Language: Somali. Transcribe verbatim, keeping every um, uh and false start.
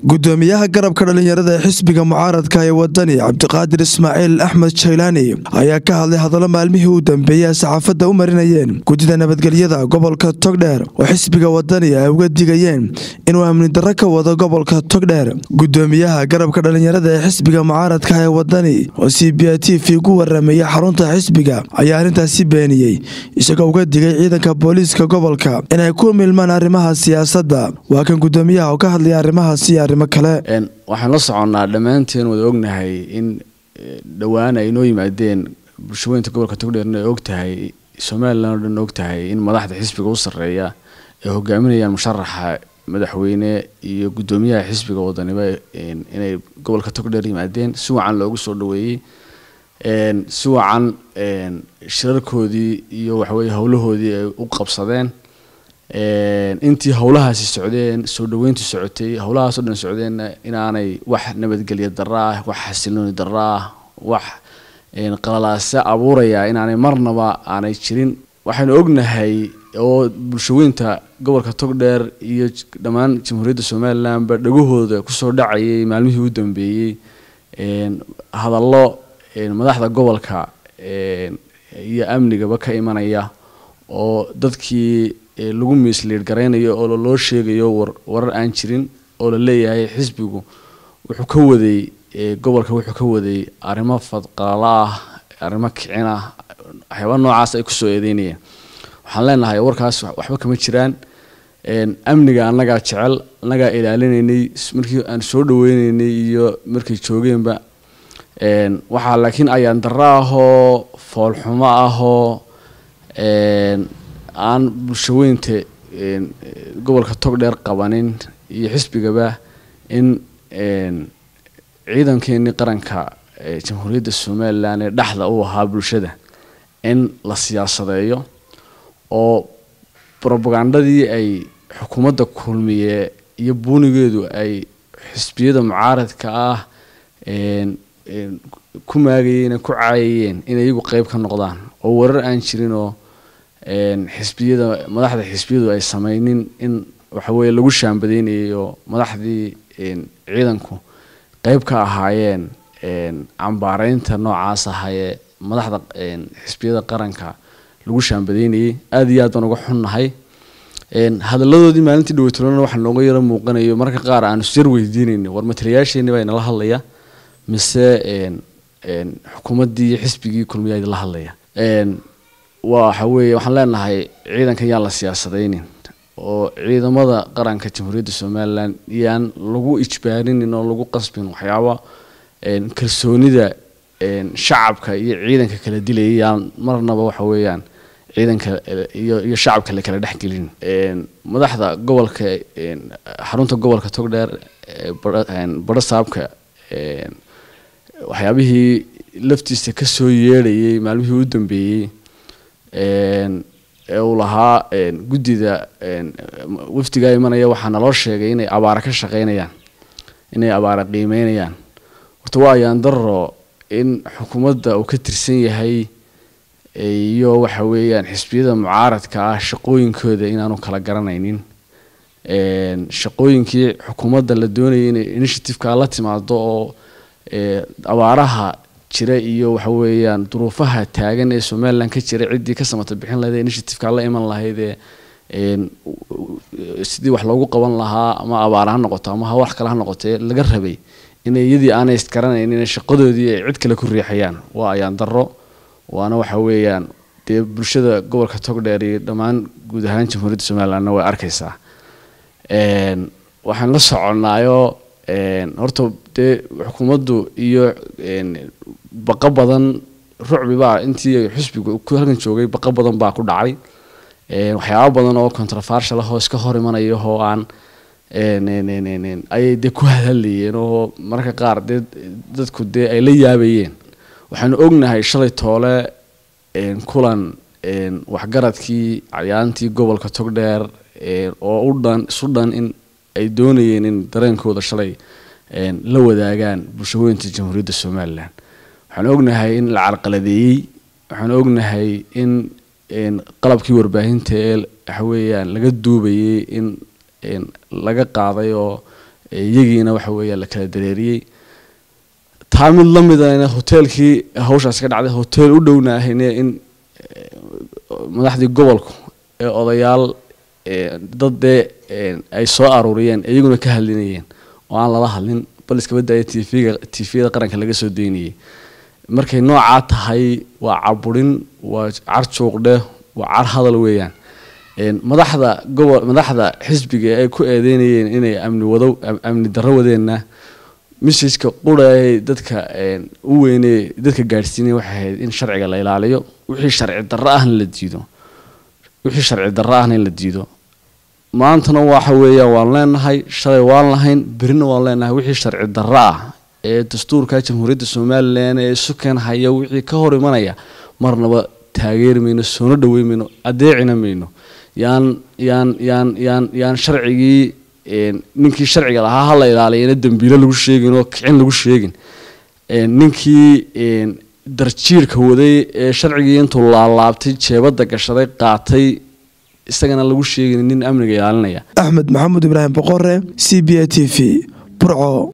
gudoomiyaha garabka dhalinyarada ee xisbiga mucaaradka ee wadani Cabdiqaadir Ismaaciil Axmed Jaylaani ayaa ka hadlay hadallo maalmihii u dambeeyay saxaafadda u marinayeen gudida nabadgelyada gobolka Togdheer oo xisbiga wadani ay uga digayeen inuu amni darro ka wado gobolka Togdheer. Gudoomiyaha garabka dhalinyarada ee xisbiga mucaaradka ee wadani oo C B T V ku waramay xarunta xisbiga ayaa arintaasi beeniyay isagoo uga digay ciidanka booliiska gobolka inay ku milmaan arrimaha siyaasadda. Waa kan gudoomiyaha oo ka hadlay arrimahaasi waxaan la soconaa dhamaanteen wada ognahay in dhawaan ay noo yimaadeen bulshooyinka gobolka Togdheer ay ogtahay Soomaaliland oo ogtahay in madaxda xisbiga u sareeya ay hogaaminayaan musharaxa madaxweyne iyo gudoomiyaha xisbiga wadaniba inay gobolka Togdheer yimaadeen si wacan loogu soo dhaweeyay een si wacan een shirarkoodii iyo wax weey hawlahoodii ay u qabsadeen een intii hawlahaasi socdeen soo dhaweyntu socotay hawlahaas oo dhan socdeen inaanay wax nabadgelyo darro ah wax xasilooni darro ah wax een qalalaasa abuuraya inaanay marnaba aanay jirin. waxaan ognahay oo bulshooyinka gobolka Togdheer iyo dhamaan jamhuuriyadda Soomaaliland ba dhagahooda ku soo dhacayay maalmihii u dambeeyay een hadallo een madaxda gobolka een iyo amniga ka imanaya oo dadkii lagu misleed gareynayo oo loo sheegayo warar aan jirin oo la leeyahay xisbigu wuxuu ka waday gobolka wuxuu ka waday arrimo fadqala ah arrimo kicina waxyaabo noocaas ay ku soo eedeynayeen. waxaan leenahay warkaas waxba kama jiraan een amniga anaga jecel anaga ilaalinaynay markii aan soo dhaweynaynay iyo markii joogeenba een waxa laakiin ayaan daraaho fool xumo aho een aan bulshooyinka een gobolka Togdheer qabanin iyo xisbigaba in een ciidankeeni qaranka ee jamhuuriyadda Soomaaliland ee dhaxda u ahaa bulshada in la siyaasadeeyo oo propagandadii ay xukuumadda kulmiye iyo buunigeedu ay xisbiyada mucaaradka ah een ku maagayeen ku caayeen in iyagu qayb ka noqdaan oo warar aan jirin oo een xisbiyada madaxda xisbiyadu ay sameeyeen in waxa weey lagu shaambadeynayo madaxdii een ciidanku qayb ka ahaayeen een ambaareynta noocaas ah ee madaxda een xisbiyada qaranka lagu shaambadeynayo aad iyo aad baan uga xunnahay. een hadaladoodii maalintii dhaweytana waxa nooga yara muuqanayo marka qaar aan sir weydiinayno war matalayaasheena bay nala hadlaya mise een een xukuumaddii xisbigii kulmiyay la hadlaya. een waxa weey waxaan leenahay ciidanka yaa la siyaasadeynin oo ciidamada qaranka jamhuuriyadda Soomaaliland yaan lagu ijbaarin in lagu qasbin waxyaabo een kalsoonida een shacabka iyo ciidanka kala dilayaan marnaba waxa weeyaan ciidanka iyo iyo shacabka la kala dhaxgelin. een madaxda gobolka een xarunta gobolka Togdheer een barasaabka een waxyaabihii laftiisa ka soo yeelayay maalmihii u dambeeyay een ee lahaa een gudida een waftiga imanaya waxa naloo sheegay inay abaara ka shaqeynayaan inay abaara qiimeynayaan. horta waa ayaan darro in xukuumadda uu ka tirsan yahay iyo waxa weeyaan xisbiyada mucaaradka ah shaqooyinkooda inaanu kala garanaynin. een shaqooyinkii xukuumadda la doonayay in initiative-ka la timaado oo ee abaaraha jira iyo waxa weeyaan duruufaha taagan ee Soomaaliland ka jira cidii ka samata bixin lahayd initiative-ka la iman lahayd een sidii wax loogu qaban lahaa ama abaaraha noqoto ama wax kale ha noqotay laga rabay inay iyadii aanay iskaranayn in shaqadoodii ay cid kale ku riixayaan. waa ayaan darro waana waxa weeyaan dee bulshada gobolka Togdheer iyo dhamaan guud ahaan jamhuuriyadda Soomaaliland way arkaysaa. een waxaan la soconaayo een horta dee xukuumaddu iyo een baqa badan rucbi baa intii xisbigu ku halkan joogay baqa badan baa ku dhacay. een waxyaabo badan oo controversial ah oo iska hor imanayo oo aan een een een ay de ku hadlayeen oo marka qaar dadku dee ay la yaabayeen. waxaan ognahay shalay toole een kulan een waxgaradkii caliyaantii gobolka Togdheer ee oo u dhan Sudan in ay doonayeen in dareenkooda shalay een la wadaagaan bulshooyinka jamhuuriyadda Soomaaliland. waxaan ognahay in la carqaladeeyay waxaan ognahay in een qalabkii warbaahinta ee waxa weeyaan laga duubayay in in laga qaaday oo iyagiina waxa weeye la kala dareeriyay taa mid la mid ah hoteelkii hawshaas ka dhacday hotel u dhownaahayna in madaxdii gobolku ee odayaal dad ay soo aruuriyeen iyaguna ka hadlinayeen oo aan lala hadlin bal iska badaya TV-ga TV-da qaranka laga soo deyniyay markay nooca tahay waa caburin waa carjuuqde waa car hadal weeyaan een madaxda gobol madaxda xisbiga ay ku eedeynayeen inay amni wado amni darro wadeena message-ka quraay dadka een u weynay dadka gaarsiinay waxa ahayd in sharciga la ilaaliyo wixii sharci darro ah la diido wixii sharci darro ah in la diido maantana waxa weeyaan waan leenahay shalay waan lahayn birina waan leenahay wixii sharci darro ah ee dastuurka jamhuuriyadda Soomaaliland ee sukan haya wixii ka hor imanaya marnaba taageermayno soo dhaweeymayno adeecina mayno yaan yaan yaan yaan yaan sharcigii een ninkii sharciga lahaa hal la ilaaliyo dambiile lagu sheegin oo kicin lagu sheegin een ninkii een darjiirka waday ee sharcigii intuu laalaabtay jeebada gashaday qaatay isagana lagu sheegin nin amniga ilaalinaya Axmed Maxamed Ibrahim Boqorre C B A T V Burco.